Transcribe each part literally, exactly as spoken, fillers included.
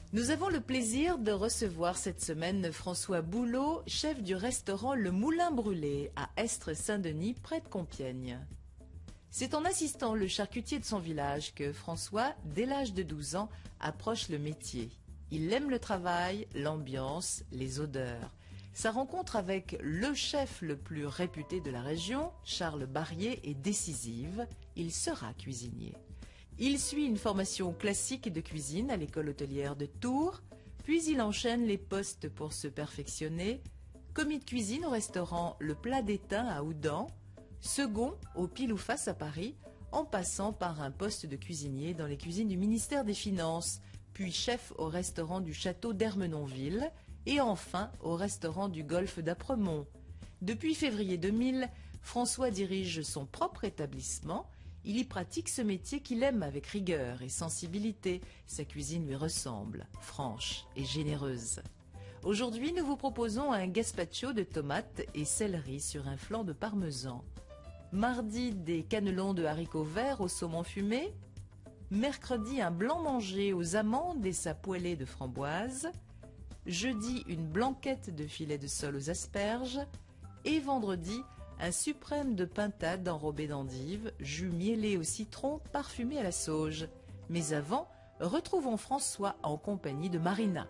Nous avons le plaisir de recevoir cette semaine François Boulot, chef du restaurant Le Moulin Brûlé à Estres-Saint-Denis, près de Compiègne. C'est en assistant le charcutier de son village que François, dès l'âge de douze ans, approche le métier. Il aime le travail, l'ambiance, les odeurs. Sa rencontre avec le chef le plus réputé de la région, Charles Barrier, est décisive. Il sera cuisinier. Il suit une formation classique de cuisine à l'école hôtelière de Tours, puis il enchaîne les postes pour se perfectionner. Commis de cuisine au restaurant Le Plat d'Étain à Oudan, second au Pile ou Face à Paris, en passant par un poste de cuisinier dans les cuisines du ministère des Finances, puis chef au restaurant du château d'Ermenonville et enfin au restaurant du golfe d'Apremont. Depuis février deux mille, François dirige son propre établissement. Il y pratique ce métier qu'il aime avec rigueur et sensibilité. Sa cuisine lui ressemble, franche et généreuse. Aujourd'hui, nous vous proposons un gazpacho de tomates et céleri sur un flanc de parmesan. Mardi, des cannelons de haricots verts au saumon fumé. Mercredi, un blanc mangé aux amandes et sa poêlée de framboise. Jeudi, une blanquette de filet de sole aux asperges. Et vendredi, un suprême de pintade enrobé d'endives, jus mielé au citron, parfumé à la sauge. Mais avant, retrouvons François en compagnie de Marina.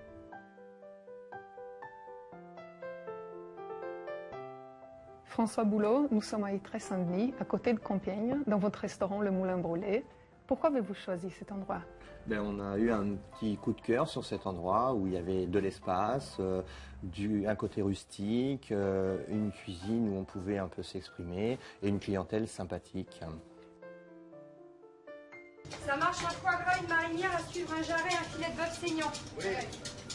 François Boulot, nous sommes à Estres-Saint-Denis, à côté de Compiègne, dans votre restaurant Le Moulin Brûlé. Pourquoi avez-vous choisi cet endroit? Ben, on a eu un petit coup de cœur sur cet endroit où il y avait de l'espace, euh, du, un côté rustique, euh, une cuisine où on pouvait un peu s'exprimer et une clientèle sympathique. Ça marche un foie gras, une marinière, à suivre un jarret, un filet de bœuf saignant. Oui. Ouais.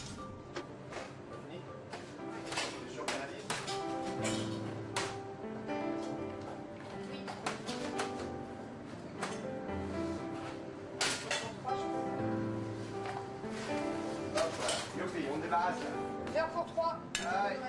On débarrasse. Verre pour trois. Ah, ouais.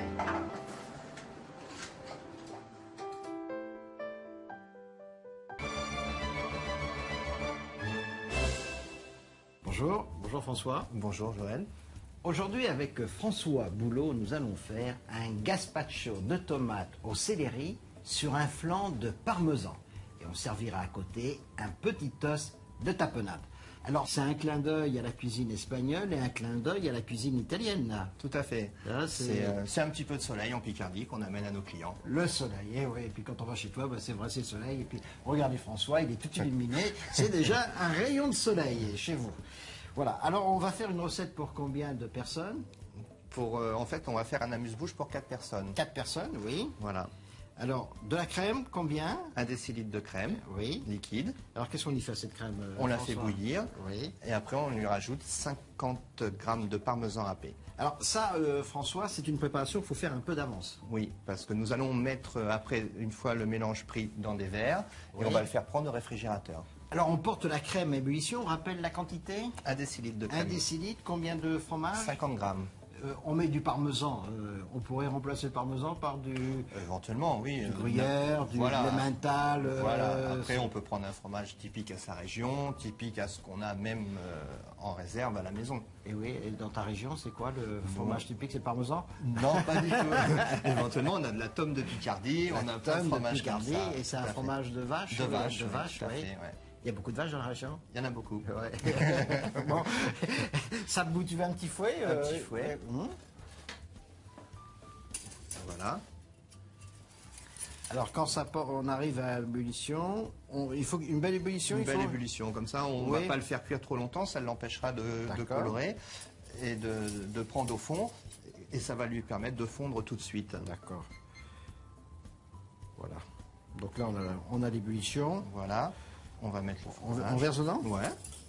Bonjour, bonjour François. Bonjour Joël. Aujourd'hui avec François Boulot, nous allons faire un gazpacho de tomates au céleri sur un flanc de parmesan. Et on servira à côté un petit os de tapenade. Alors c'est un clin d'œil à la cuisine espagnole et un clin d'œil à la cuisine italienne là. Tout à fait. Là, C'est euh, c'est un petit peu de soleil en Picardie qu'on amène à nos clients. Le soleil, et, ouais, et puis quand on va chez toi, bah, c'est vrai, c'est le soleil. Et puis regardez François, il est tout illuminé. C'est déjà un rayon de soleil chez vous. Voilà, alors on va faire une recette pour combien de personnes? Pour, euh, en fait, on va faire un amuse-bouche pour quatre personnes. Quatre personnes, oui. Voilà. Alors, de la crème, combien? Un décilitre de crème Oui. liquide. Alors, qu'est-ce qu'on y fait à cette crème euh, On la François fait bouillir. Oui. Et après, on lui rajoute cinquante grammes de parmesan râpé. Alors, ça, euh, François, c'est une préparation qu'il faut faire un peu d'avance. Oui, parce que nous allons mettre, euh, après, une fois le mélange pris dans des verres, Oui. et on va le faire prendre au réfrigérateur. Alors, on porte la crème à ébullition, on rappelle la quantité? Un décilitre de Un crème. décilitre, combien de fromage? cinquante grammes. Euh, on met du parmesan. Euh, on pourrait remplacer le parmesan par du, Éventuellement, oui. du gruyère, du Voilà. emmental. euh, Voilà. Après, on peut prendre un fromage typique à sa région, typique à ce qu'on a même euh, en réserve à la maison. Et oui, et dans ta région, c'est quoi le fromage typique? C'est le parmesan? Non, pas du tout. Éventuellement, on a de la tome de Picardie, on a plein de Tome fromages Picardie, comme ça. et c'est un Tout à fait. fromage de vache? De euh, vache, de oui, vache, tout à oui. fait, ouais. Il y a beaucoup de vaches dans la région? Il y en a beaucoup. Ouais. Bon. Ça bout, tu veux un petit fouet? Un euh, petit fouet. ouais. Hum. Voilà. Alors quand ça part, on arrive à l'ébullition, on- il faut une belle ébullition. Une il belle faut... ébullition, comme ça, on ne Oui. va pas le faire cuire trop longtemps, ça l'empêchera de, de D'accord. colorer et de, de prendre au fond, et ça va lui permettre de fondre tout de suite. D'accord. Voilà. Donc là, on a, on a l'ébullition. Voilà. On va mettre le On, fromage. on verse dedans? Ouais.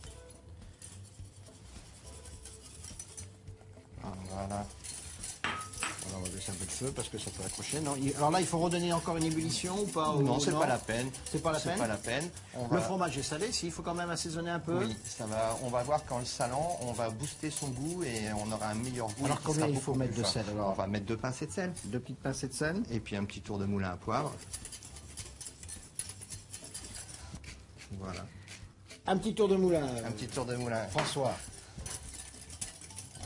Voilà. Alors, on va baisser un peu le feu parce que ça peut accrocher. Non, il- alors là, il faut redonner encore une ébullition ou pas? Non, ou c'est pas la peine. C'est pas la peine C'est pas la peine. On Le va- fromage est salé, s'il faut quand même assaisonner un peu. Oui, ça va. On va voir qu'en le salant, on va booster son goût et on aura un meilleur goût. Alors, qui combien sera il beaucoup faut mettre plus de fin. sel, alors? On va mettre deux pincées de sel Deux petites pincées de sel. et puis un petit tour de moulin à poivre. Voilà. Un petit tour de moulin. Un petit tour de moulin. François.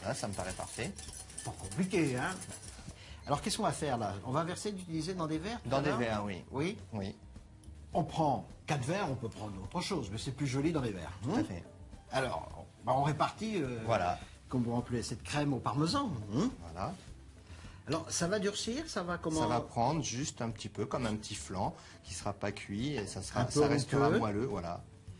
Voilà, ça me paraît parfait. Pas compliqué, hein. Alors, qu'est-ce qu'on va faire là? On va verser d'utiliser dans des verres? Dans des verres, oui. Oui. Oui, On prend quatre verres, on peut prendre autre chose, mais c'est plus joli dans les verres. tout hein. à fait. Alors, bah, on répartit, euh, Voilà. comme vous rappelez, cette crème au parmesan. hein. Voilà. Alors, ça va durcir, ça va comment? Ça va prendre juste un petit peu, comme un petit flan, qui ne sera pas cuit, et ça, sera, Un peu ça restera rugueux. moelleux, voilà.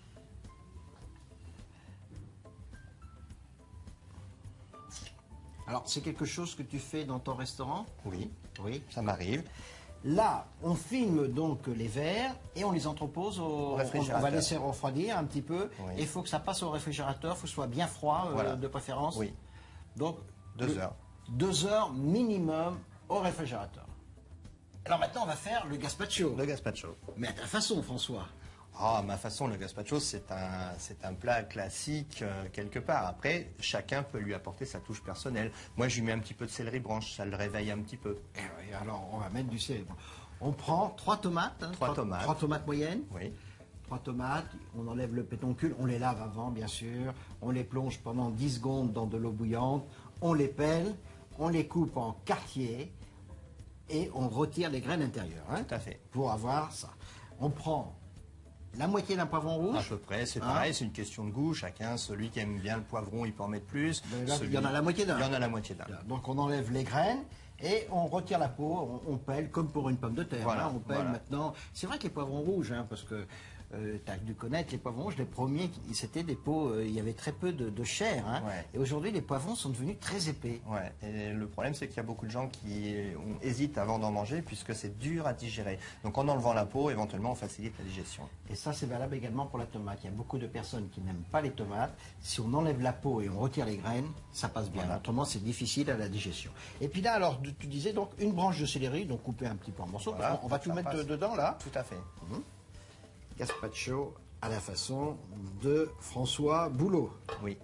Alors, c'est quelque chose que tu fais dans ton restaurant? Oui, Oui. ça m'arrive. Là, on filme donc les verres et on les entrepose au, réfrigérateur. On va laisser refroidir un petit peu. Oui. Et il faut que ça passe au réfrigérateur, il faut que ce soit bien froid, euh, Voilà. de préférence. Oui, Donc, deux le- heures. Deux heures minimum au réfrigérateur. Alors maintenant, on va faire le gazpacho. Le gazpacho. Mais à ta façon, François. Ah, à ma façon, le gazpacho, c'est un, c'est un plat classique euh, quelque part. Après, chacun peut lui apporter sa touche personnelle. Moi, je lui mets un petit peu de céleri branche, ça le réveille un petit peu. Eh oui, alors, on va mettre du céleri. On prend trois tomates. hein, Trois tomates. Trois tomates moyennes. Oui, Trois tomates, on enlève le pétoncule, on les lave avant bien sûr, on les plonge pendant dix secondes dans de l'eau bouillante, on les pèle, on les coupe en quartiers et on retire les graines intérieures hein, tout à fait. pour avoir ça. On prend la moitié d'un poivron À rouge. peu près, c'est Hein pareil, c'est une question de goût. Chacun, celui qui aime bien le poivron, il peut en mettre plus. Ben là, Celui- il y en a la moitié d'un. Il y en a la moitié d'un. Voilà, donc on enlève les graines et on retire la peau, on, on pèle comme pour une pomme de terre. Voilà, hein, on pèle voilà. maintenant. C'est vrai que les poivrons rouges, hein, parce que tu as dû connaître les poivrons rouges, les premiers, qui- c'était des peaux, euh, il y avait très peu de, de chair. hein. Ouais. Et aujourd'hui, les poivrons sont devenus très épais. Ouais, et le problème c'est qu'il y a beaucoup de gens qui on hésite avant d'en manger puisque c'est dur à digérer. Donc en enlevant la peau, éventuellement on facilite la digestion. Et ça, c'est valable également pour la tomate. Il y a beaucoup de personnes qui n'aiment pas les tomates. Si on enlève la peau et on retire les graines, ça passe bien. Voilà. Autrement, c'est difficile à la digestion. Et puis là, alors, tu tu disais donc une branche de céleri, donc coupée un petit peu en morceaux. Voilà, parce qu'on- on va pour tout que ça mettre passe. dedans là. Tout à fait. Gazpacho à la façon de François Boulot. Oui.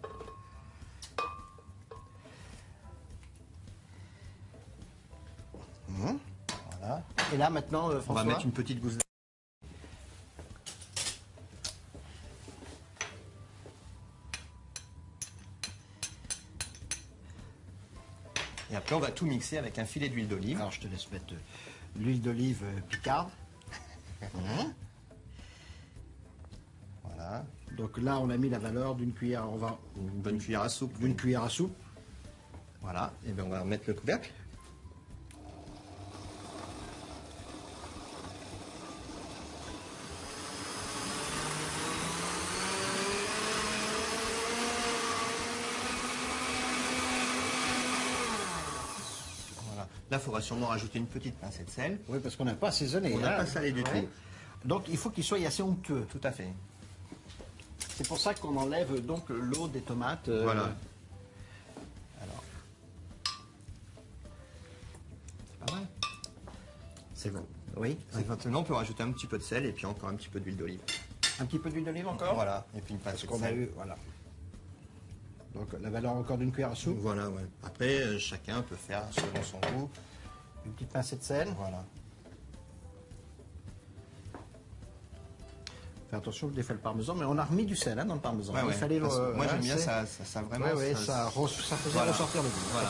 Voilà. Et là maintenant, euh, On va François, mettre une petite gousse. Et après, on va tout mixer avec un filet d'huile d'olive. alors je te laisse mettre euh, l'huile d'olive euh, picarde. Hein. Voilà. Donc là, on a mis la valeur d'une cuillère, on va Une bonne cuillère à soupe. d'une cuillère à soupe. Voilà. Et bien, on va mettre le couvercle. Voilà. Là, il faudra sûrement rajouter une petite pincée de sel. Oui, parce qu'on n'a pas assaisonné. On n'a hein. pas salé du Ouais. tout. Donc il faut qu'il soit assez onctueux. Tout à fait. C'est pour ça qu'on enlève donc l'eau des tomates. euh, Voilà. Alors, c'est pas mal. C'est bon. Oui. Éventuellement, on peut rajouter un petit peu de sel et puis encore un petit peu d'huile d'olive. Un petit peu d'huile d'olive encore. Voilà. Et puis une pincée Parce de qu'on a sel. eu, voilà. Donc la valeur encore d'une cuillère à soupe. Voilà, ouais. Après, euh, chacun peut faire selon son goût. Une petite pincée de sel. Voilà. Fais attention, je défais le parmesan, mais on a remis du sel hein, dans le parmesan. Ouais, Il ouais. fallait le- Parce que moi, hein, j'aime bien c'est- ça, ça, ça vraiment. Ouais, ouais, ça, re- ça faisait Voilà. ressortir le goût. Voilà.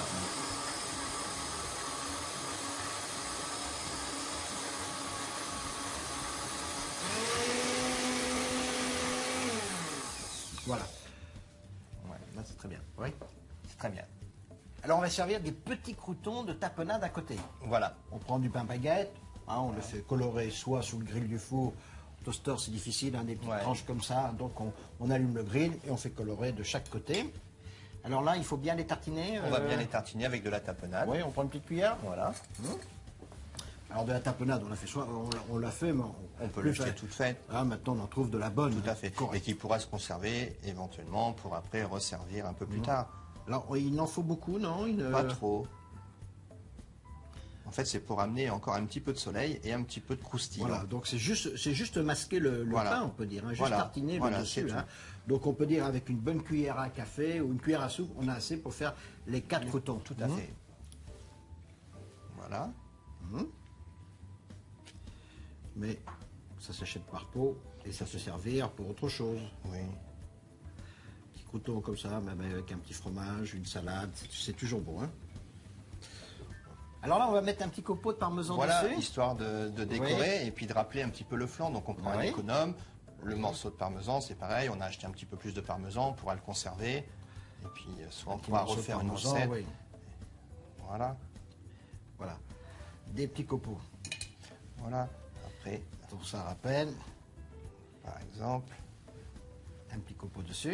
Voilà. Ouais, là, c'est très bien. Oui. C'est très bien. Alors on va servir des petits croûtons de tapenade à côté. Voilà. On prend du pain baguette, hein, on le fait colorer soit sous le grill du four, au toaster c'est difficile, hein, des petites Ouais. tranches comme ça, donc on, on allume le grill et on fait colorer de chaque côté. Alors là, il faut bien les tartiner. On va euh, bien les tartiner avec de la tapenade. Oui, on prend une petite cuillère. Voilà. Alors de la tapenade, on l'a fait soit on l'a- on l'a fait, mais on, On peut plus l'acheter faire. toute faite. Ah, maintenant on en trouve de la bonne. Tout à fait. Correct. Et qui pourra se conserver éventuellement pour après resservir un peu Mmh. plus tard. Alors il en faut beaucoup, non Une- Pas trop. En fait, c'est pour amener encore un petit peu de soleil et un petit peu de croustillant. Voilà, donc c'est juste, c'est juste masquer le, le Voilà. pain, on peut dire, hein, juste Voilà. tartiner Voilà, le dessus. c'est hein. Donc on peut dire avec une bonne cuillère à café ou une cuillère à soupe, on a assez pour faire les quatre croûtons. Tout à Mhm. fait. Voilà. Mais ça s'achète par pot et ça se servir pour autre chose. Oui. Petit croûtons comme ça, même avec un petit fromage, une salade, c'est toujours bon. Hein. Alors là, on va mettre un petit copeau de parmesan Voilà, dessus. histoire de, de décorer et puis de rappeler un petit peu le flan. Donc on prend un Oui. économe, le morceau de parmesan, c'est pareil, on a acheté un petit peu plus de parmesan, on pourra le conserver. Et puis soit on Petit pourra morceau de refaire une parmesan, recette. oui. Voilà, Voilà, des petits copeaux. voilà. Après, Donc ça rappelle, par exemple, un petit copeau dessus.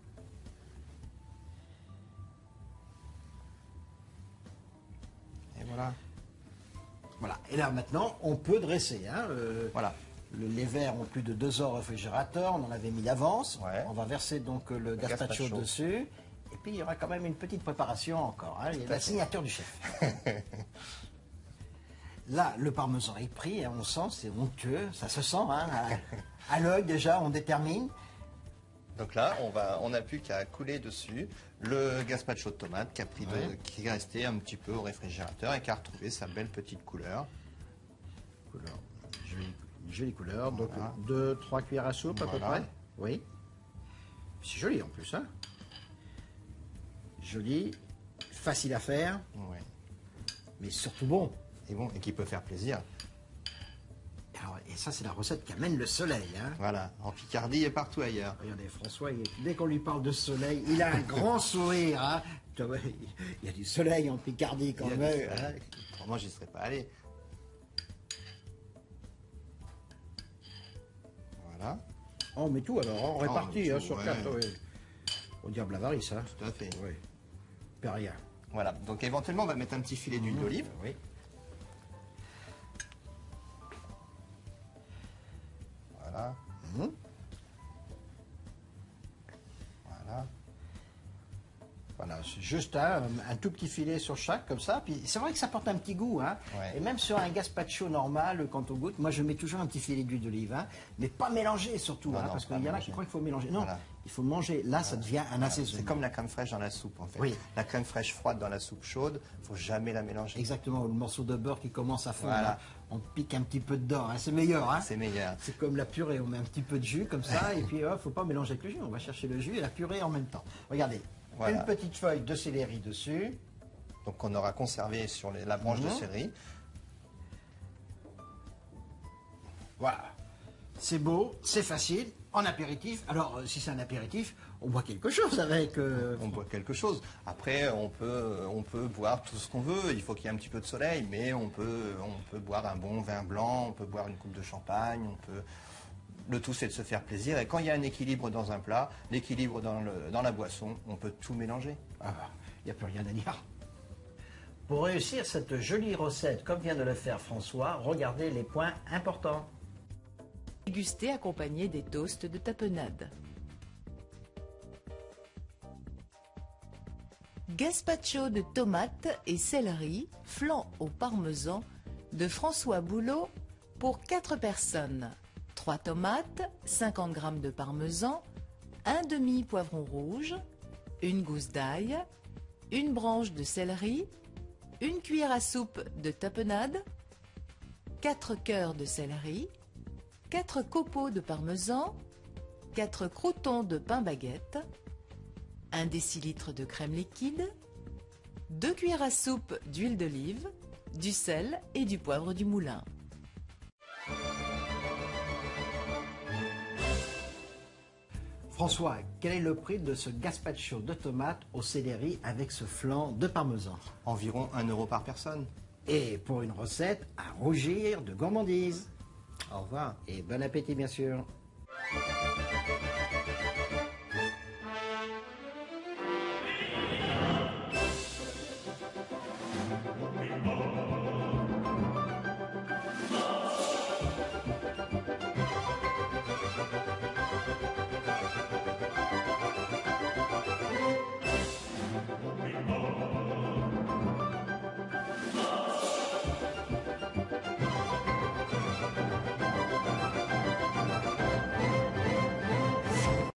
et voilà. Voilà, et là maintenant, on peut dresser. Hein, euh, Voilà. le- les verres ont plus de deux heures au réfrigérateur, on en avait mis d'avance. Ouais. On va verser donc euh, le, Le gazpacho, gazpacho. dessus. Et puis il y aura quand même une petite préparation encore. Hein, la signature du chef. Là, le parmesan est pris, hein, on sent, c'est onctueux, ça se sent. Hein, à à l'œil déjà, on détermine. Donc là, on va, on n'a plus qu'à couler dessus le gazpacho de tomate qui, a pris de- Ouais. qui est resté un petit peu au réfrigérateur et qui a retrouvé sa belle petite couleur. Couleur, jolie, jolie couleur. Donc Voilà. deux, trois cuillères à soupe à peu Voilà. près. Oui. C'est joli en plus. Hein. Joli, facile à faire, Ouais. mais surtout bon. Et bon, et qui peut faire plaisir. Alors, et ça, c'est la recette qui amène le soleil. Hein. Voilà, en Picardie et partout ailleurs. Regardez, François, il- dès qu'on lui parle de soleil, il a un grand sourire. Hein. Tu vois, il y a du soleil en Picardie quand Il y a même. du hein. soleil. Autrement, j'y serais pas allé. Voilà, On met tout alors, on met répartit tout, hein, sur ouais. quatre. Oui. Au diable avarice, hein. tout à fait. Oui. Perd rien. Voilà, donc éventuellement, on va mettre un petit filet d'huile d'olive. Oui. Voilà, Mhm. voilà. Voilà, c'est juste hein, un tout petit filet sur chaque, comme ça. Puis c'est vrai que ça porte un petit goût. Hein. Ouais. Et même sur un gazpacho normal, quand on goûte, moi je mets toujours un petit filet d'huile d'olive. Hein, mais pas mélangé surtout, Non, hein, non, parce pas qu'il y en a mélangé. qui croient qu'il faut mélanger. Non, Voilà. il faut manger. Là, ça devient un assaisonnement. C'est comme la crème fraîche dans la soupe en fait. Oui. La crème fraîche froide dans la soupe chaude, il faut jamais la mélanger. Exactement, le morceau de beurre qui commence à fondre. Voilà. Hein. On pique un petit peu dedans, hein, c'est meilleur. Hein. C'est meilleur. C'est comme la purée, on met un petit peu de jus comme ça, et puis il ne faut pas mélanger avec le jus, on va chercher le jus et la purée en même temps. Regardez, Voilà. une petite feuille de céleri dessus. Donc on aura conservé sur les- la branche de Mhm. céleri. Voilà. C'est beau, c'est facile, en apéritif. Alors, euh, si c'est un apéritif, on boit quelque chose avec. euh, On boit quelque chose. Après, on peut, on peut boire tout ce qu'on veut. Il faut qu'il y ait un petit peu de soleil, mais on peut, on peut boire un bon vin blanc, on peut boire une coupe de champagne, on peut. Le tout, c'est de se faire plaisir. Et quand il y a un équilibre dans un plat, l'équilibre dans, le- dans la boisson, on peut tout mélanger. Ah, il n'y a plus rien à dire. Pour réussir cette jolie recette, comme vient de le faire François, regardez les points importants. Déguster accompagné des toasts de tapenade. Gazpacho de tomates et céleri, flan au parmesan de François Boulot pour quatre personnes. trois tomates, cinquante grammes de parmesan, un demi poivron rouge, une gousse d'ail, une branche de céleri, une cuillère à soupe de tapenade, quatre cœurs de céleri, quatre copeaux de parmesan, quatre croûtons de pain baguette, un décilitre de crème liquide, deux cuillères à soupe d'huile d'olive, du sel et du poivre du moulin. François, quel est le prix de ce gazpacho de tomate au céleri avec ce flan de parmesan? Environ un euro par personne. Et pour une recette à rougir de gourmandise. Au revoir. Et bon appétit bien sûr.